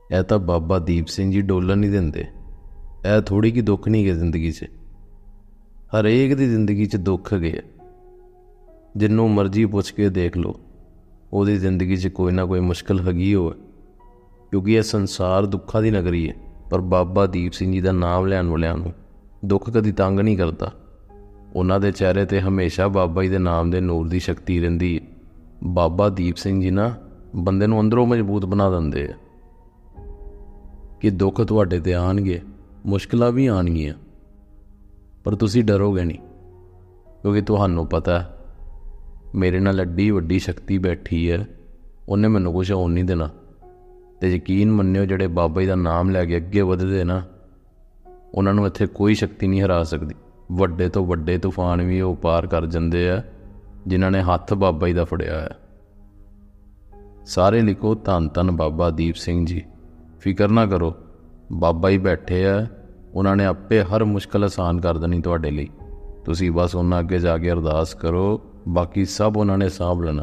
ਇਹ ਤਾਂ ਬਾਬਾ ਦੀਪ ਸਿੰਘ ਜੀ ਡੋਲਣ ਨਹੀਂ ਦਿੰਦੇ। ਇਹ ਥੋੜ੍ਹੀ ਕਿ ਦੁੱਖ ਨਹੀਂ ਗਏ ਜ਼ਿੰਦਗੀ 'ਚ, ਹਰੇਕ ਦੀ ਜ਼ਿੰਦਗੀ 'ਚ ਦੁੱਖ ਗਏ। ਜਿੰਨੂੰ ਮਰਜ਼ੀ ਪੁੱਛ ਕੇ ਦੇਖ ਲਓ, ਉਹਦੀ ਜ਼ਿੰਦਗੀ 'ਚ ਕੋਈ ਨਾ ਕੋਈ ਮੁਸ਼ਕਿਲ ਹੈਗੀ ਹੋਵੇ, ਕਿਉਂਕਿ ਇਹ ਸੰਸਾਰ ਦੁੱਖਾਂ ਦੀ ਨਗਰੀ ਹੈ। ਪਰ ਬਾਬਾ ਦੀਪ ਸਿੰਘ ਜੀ ਦਾ ਨਾਮ ਲੈਣ ਵਾਲਿਆਂ ਨੂੰ ਦੁੱਖ ਕਦੀ ਤੰਗ ਨਹੀਂ ਕਰਦਾ। ਉਹਨਾਂ ਦੇ ਚਿਹਰੇ 'ਤੇ ਹਮੇਸ਼ਾ ਬਾਬਾ ਜੀ ਦੇ ਨਾਮ ਦੇ ਨੂਰ ਦੀ ਸ਼ਕਤੀ ਰਹਿੰਦੀ ਹੈ। ਬਾਬਾ ਦੀਪ ਸਿੰਘ ਜੀ ਨਾ ਬੰਦੇ ਨੂੰ ਅੰਦਰੋਂ ਮਜ਼ਬੂਤ ਬਣਾ ਦਿੰਦੇ ਆ ਕਿ ਦੁੱਖ ਤੁਹਾਡੇ 'ਤੇ ਆਉਣਗੇ, ਮੁਸ਼ਕਿਲਾਂ ਵੀ ਆਉਣਗੀਆਂ, ਪਰ ਤੁਸੀਂ ਡਰੋਗੇ ਨਹੀਂ, ਕਿਉਂਕਿ ਤੁਹਾਨੂੰ ਪਤਾ ਮੇਰੇ ਨਾਲ ਐਡੀ ਵੱਡੀ ਸ਼ਕਤੀ ਬੈਠੀ ਹੈ, ਉਹਨੇ ਮੈਨੂੰ ਕੁਛ ਹੋਣ ਨਹੀਂ ਦੇਣਾ। ਅਤੇ ਯਕੀਨ ਮੰਨਿਓ, ਜਿਹੜੇ ਬਾਬਾ ਜੀ ਦਾ ਨਾਮ ਲੈ ਕੇ ਅੱਗੇ ਵੱਧਦੇ ਨਾ, ਉਹਨਾਂ ਨੂੰ ਇੱਥੇ ਕੋਈ ਸ਼ਕਤੀ ਨਹੀਂ ਹਰਾ ਸਕਦੀ। ਵੱਡੇ ਤੋਂ ਵੱਡੇ ਤੂਫਾਨ ਵੀ ਉਹ ਪਾਰ ਕਰ ਜਾਂਦੇ ਆ ਜਿਨ੍ਹਾਂ ਨੇ ਹੱਥ ਬਾਬਾ ਜੀ ਦਾ ਫੜਿਆ ਹੈ। ਸਾਰੇ ਲਿਖੋ, ਧੰਨ ਧੰਨ ਬਾਬਾ ਦੀਪ ਸਿੰਘ ਜੀ। ਫਿਕਰ ਨਾ ਕਰੋ, ਬਾਬਾ ਜੀ ਬੈਠੇ ਆ, ਉਹਨਾਂ ਨੇ ਆਪੇ ਹਰ ਮੁਸ਼ਕਿਲ ਆਸਾਨ ਕਰ ਦੇਣੀ ਤੁਹਾਡੇ ਲਈ। ਤੁਸੀਂ ਬਸ ਉਹਨਾਂ ਅੱਗੇ ਜਾ ਕੇ ਅਰਦਾਸ ਕਰੋ, ਬਾਕੀ ਸਭ ਉਹਨਾਂ ਨੇ ਸਾਂਭ ਲੈਣਾ।